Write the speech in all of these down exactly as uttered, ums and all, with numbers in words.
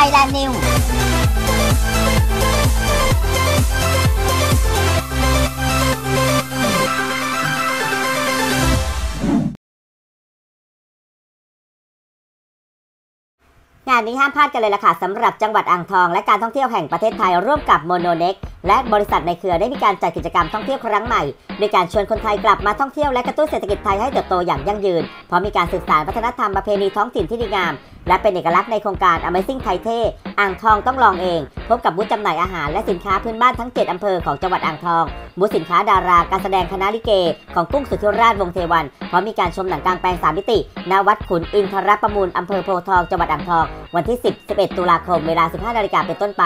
Thailand Newsงานนี้ห้ามพลาดกันเลยล่ะค่ะสำหรับจังหวัดอ่างทองและการท่องเที่ยวแห่งประเทศไทยร่วมกับโมโนเน็กและบริษัทในเครือได้มีการจัดกิจกรรมท่องเที่ยวครั้งใหม่โดยการชวนคนไทยกลับมาท่องเที่ยวและกระตุ้นเศรษฐกิจไทยให้เติบโตอย่างยั่งยืนเพราะมีการสืบสานวัฒนธรรมประเพณีท้องถิ่นที่ดีงามและเป็นเอกลักษณ์ในโครงการ Amazing Thai เท่อ่างทองต้องลองเองพบกับบูธจำหน่ายอาหารและสินค้าพื้นบ้านทั้งเจ็ดอำเภอของจังหวัดอ่างทองบูธสินค้าดาราการแสดงคณะลิเกของกุ้งสุทธิราชวงศ์เทวันพร้อมมีการชมหนังกลางแปลงสามมิติณวัดขุนอินทรประมูลอำเภอโพธิ์ทองจังหวัดอ่างทองวันที่ สิบ สิบเอ็ด ตุลาคมเวลา สิบห้านาฬิกาเป็นต้นไป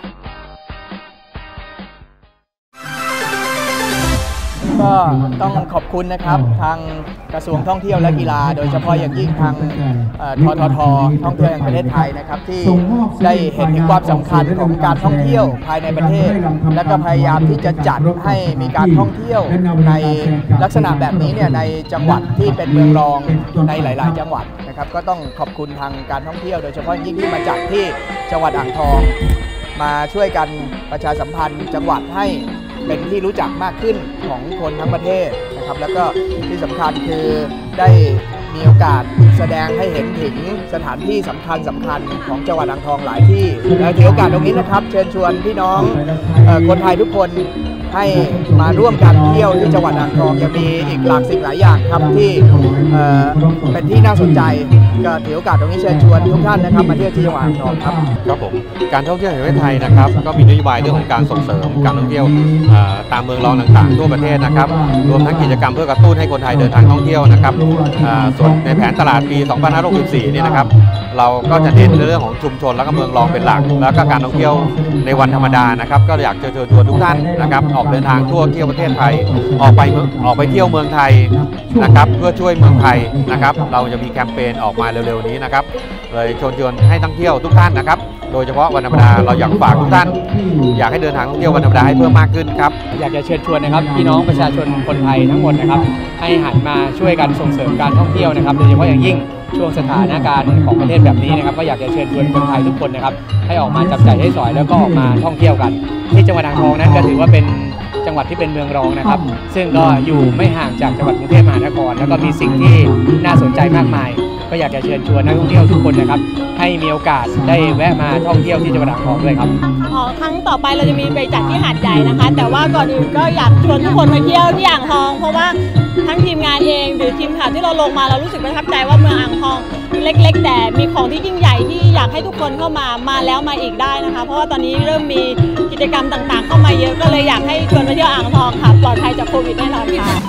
ก็ต้องขอบคุณนะครับทางกระทรวงท่องเที่ยวและกีฬาโดยเฉพาะอย่างยิ่งทางทททท่องเที่ยวแห่งประเทศไทยนะครับที่ได้เห็นถึงความสำคัญของการท่องเที่ยวภายในประเทศและก็พยายามที่จะจัดให้มีการท่องเที่ยวในลักษณะแบบนี้เนี่ยในจังหวัดที่เป็นเมืองรองในหลายๆจังหวัดนะครับก็ต้องขอบคุณทางการท่องเที่ยวโดยเฉพาะยิ่งที่มาจัดที่จังหวัดอ่างทองมาช่วยกันประชาสัมพันธ์จังหวัดให้เป็นที่รู้จักมากขึ้นของคนทั้งประเทศนะครับแล้วก็ที่สำคัญคือได้มีโอกาสแสดงให้เห็นถึงสถานที่สำคัญสำคัญของจังหวัดอ่างทองหลายที่และถือโอกาสตรงนี้นะครับเชิญชวนพี่น้องคนไทยทุกคนให้มาร่วมกันเที่ยวที่จังหวัดอ่างทองยังมีอีกหลากสิ่งหลายอย่างครับที่เป็นที่น่าสนใจก็ถือโอกาสตรงนี้เชิญชวนทุกท่านนะครับมาเที่ยวที่จังหวัดอ่างทองครับครับผมการท่องเที่ยวแห่งประเทศไทยนะครับก็มีนโยบายเรื่องของการส่งเสริมการท่องเที่ยวตามเมืองรองต่างๆทั่วประเทศนะครับรวมทั้งกิจกรรมเพื่อกระตุ้นให้คนไทยเดินทางท่องเที่ยวนะครับส่วนในแผนตลาดปี สองพันห้าร้อยหกสิบสี่ เนี่ยนะครับเราก็จะเน้นในเรื่องของชุมชนและก็เมืองรองเป็นหลักแล้วก็การท่องเที่ยวในวันธรรมดานะครับก็อยากจะเชิญชวนทุกท่านนะครับออกเดินทางทั่วเที่ยวประเทศไทยออกไปออกไปเที่ยวเมืองไทยนะครับเพื่อช่วยเมืองไทยนะครับเราจะมีแคมเปญออกมาเร็วๆนี้นะครับเลยชวนชวนให้ท่องเที่ยวทุกท่านนะครับโดยเฉพาะวันธรรมดาเราอยากฝากทุกท่านอยากให้เดินทางท่องเที่ยววันธรรมดาให้เพิ่มมากขึ้นครับอยากจะเชิญชวนนะครับพี่น้องประชาชนคนไทยทั้งหมดนะครับให้หันมาช่วยกันส่งเสริมการท่องเที่ยวนะครับโดยเฉพาะอย่างยิ่งช่วงสถานการณ์ของประเทศแบบนี้นะครับก็อยากจะเชิญชวนคนไทยทุกคนนะครับให้ออกมาจับจ่ายใช้สอยแล้วก็ออกมาท่องเที่ยวกันที่จังหวัดอ่างทองนั้นก็ถือว่าเป็นจังหวัดที่เป็นเมืองรองนะครับซึ่งก็อยู่ไม่ห่างจากจังหวัดกรุงเทพมหานครแล้วก็มีสิ่งที่น่าสนใจมากมายก็อยากจะเชิญชวนนักท่องเที่ยวทุกคนนะครับให้มีโอกาสได้แวะมาท่องเที่ยวที่จังหวัดอ่างทองด้วยครับอ๋อครั้งต่อไปเราจะมีไปจัดที่หาดใหญ่นะคะแต่ว่าก่อนอื่นก็อยากชวนทุกคนมาเที่ยวที่อ่างทองเพราะว่าทั้งทีมงานเองหรือทีมข่าวที่เราลงมาเรารู้สึกประทับใจว่าเมืองอ่างทองเล็กๆแต่มีของที่ยิ่งใหญ่ที่อยากให้ทุกคนเข้ามามาแล้วมาอีกได้นะคะเพราะว่าตอนนี้เริ่มมีกิจกรรมต่างๆเข้ามาเยอะก็เลยอยากให้ชวนมาเที่ยวอ่างทองค่ะปลอดภัยจากโควิดแน่นอนค่ะ